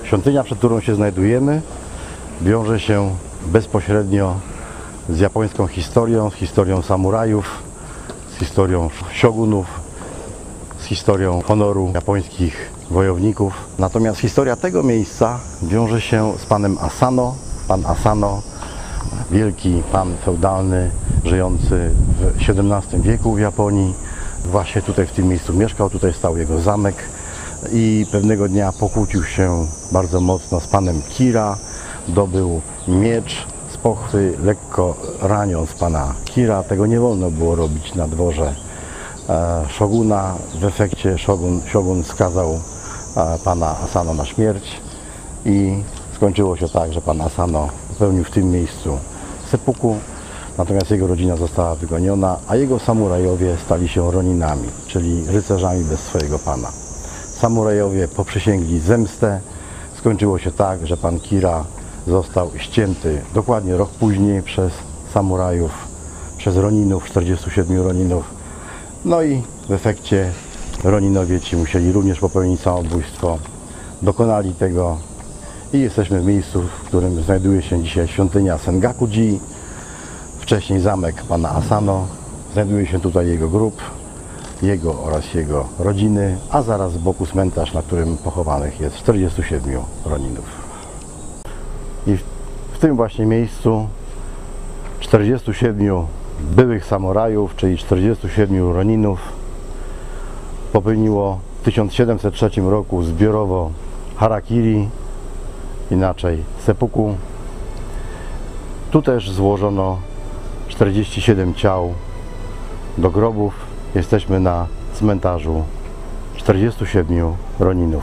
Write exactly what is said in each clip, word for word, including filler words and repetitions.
Świątynia, przed którą się znajdujemy, wiąże się bezpośrednio z japońską historią, z historią samurajów, z historią shogunów, z historią honoru japońskich wojowników. Natomiast historia tego miejsca wiąże się z panem Asano. Pan Asano, wielki pan feudalny, żyjący w siedemnastym wieku w Japonii. Właśnie tutaj w tym miejscu mieszkał, tutaj stał jego zamek i pewnego dnia pokłócił się bardzo mocno z panem Kira. Dobył miecz z pochwy, lekko raniąc pana Kira. Tego nie wolno było robić na dworze szoguna. W efekcie szogun, szogun skazał pana Asano na śmierć i skończyło się tak, że pan Asano popełnił w tym miejscu seppuku, natomiast jego rodzina została wygoniona, a jego samurajowie stali się roninami, czyli rycerzami bez swojego pana. Samurajowie poprzysięgli zemstę. Skończyło się tak, że pan Kira został ścięty dokładnie rok później przez samurajów, przez roninów, czterdziestu siedmiu roninów. No i w efekcie roninowie ci musieli również popełnić samobójstwo. Dokonali tego i jesteśmy w miejscu, w którym znajduje się dzisiaj świątynia Sengaku-ji, wcześniej zamek pana Asano. Znajduje się tutaj jego grób, jego oraz jego rodziny, a zaraz z boku cmentarz, na którym pochowanych jest czterdziestu siedmiu roninów. I w, w tym właśnie miejscu czterdziestu siedmiu byłych samurajów, czyli czterdziestu siedmiu roninów, popełniło w tysiąc siedemset trzecim roku zbiorowo harakiri, inaczej seppuku. Tu też złożono czterdzieści siedem ciał do grobów. Jesteśmy na cmentarzu czterdziestu siedmiu roninów.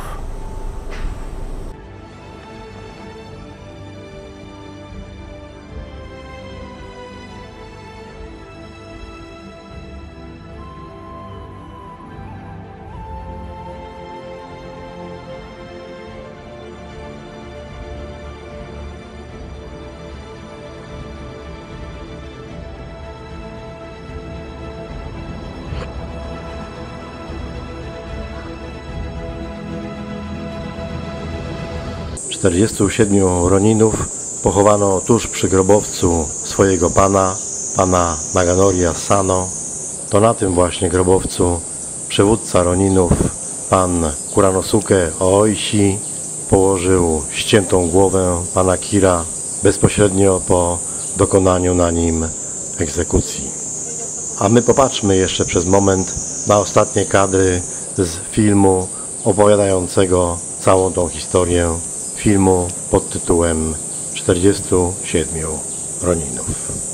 czterdziestu siedmiu roninów pochowano tuż przy grobowcu swojego pana, pana Naganori Asano. To na tym właśnie grobowcu przywódca roninów, pan Kuranosuke Ooishi, położył ściętą głowę pana Kira bezpośrednio po dokonaniu na nim egzekucji. A my popatrzmy jeszcze przez moment na ostatnie kadry z filmu opowiadającego całą tą historię, filmu pod tytułem czterdziestu siedmiu roninów.